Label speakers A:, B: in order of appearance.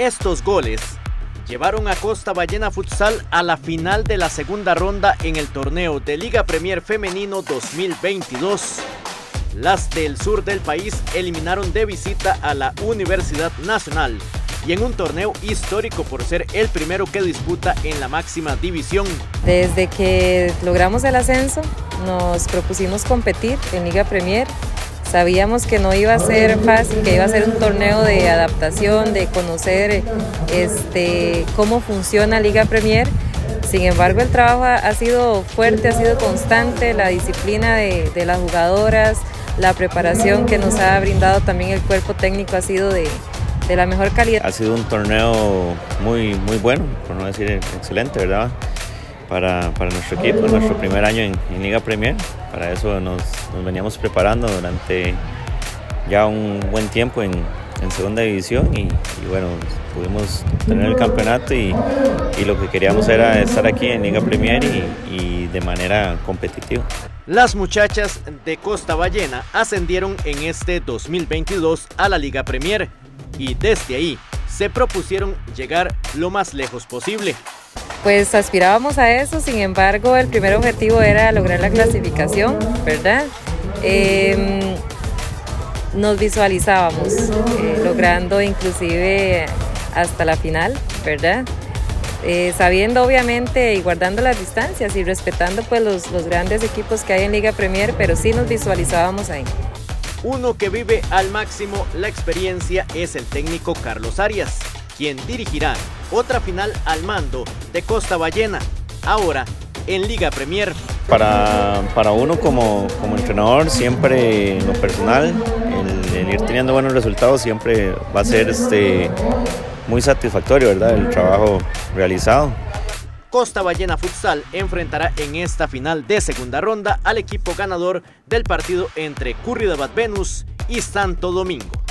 A: Estos goles llevaron a Costa Ballena Futsal a la final de la segunda ronda en el torneo de Liga Premier Femenino 2022. Las del sur del país eliminaron de visita a la Universidad Nacional y en un torneo histórico por ser el primero que disputa en la máxima división.
B: Desde que logramos el ascenso nos propusimos competir en Liga Premier. Sabíamos que no iba a ser fácil, que iba a ser un torneo de adaptación, de conocer cómo funciona Liga Premier. Sin embargo, el trabajo ha sido fuerte, ha sido constante, la disciplina de las jugadoras, la preparación que nos ha brindado también el cuerpo técnico ha sido de la mejor calidad.
C: Ha sido un torneo muy bueno, por no decir excelente, ¿verdad? Para nuestro equipo, nuestro primer año en Liga Premier. Para eso nos veníamos preparando durante ya un buen tiempo en segunda división y bueno, pudimos tener el campeonato y lo que queríamos era estar aquí en Liga Premier y de manera competitiva.
A: Las muchachas de Costa Ballena ascendieron en este 2022 a la Liga Premier y desde ahí se propusieron llegar lo más lejos posible.
B: Pues aspirábamos a eso, sin embargo el primer objetivo era lograr la clasificación, ¿verdad? Nos visualizábamos logrando inclusive hasta la final, ¿verdad? Sabiendo obviamente y guardando las distancias y respetando pues los grandes equipos que hay en Liga Premier, pero sí nos visualizábamos ahí.
A: Uno que vive al máximo la experiencia es el técnico Carlos Arias, quien dirigirá otra final al mando de Costa Ballena, ahora en Liga Premier.
C: Para uno como entrenador, siempre en lo personal, el ir teniendo buenos resultados siempre va a ser muy satisfactorio, ¿verdad? El trabajo realizado.
A: Costa Ballena Futsal enfrentará en esta final de segunda ronda al equipo ganador del partido entre Curridabat Venus y Santo Domingo.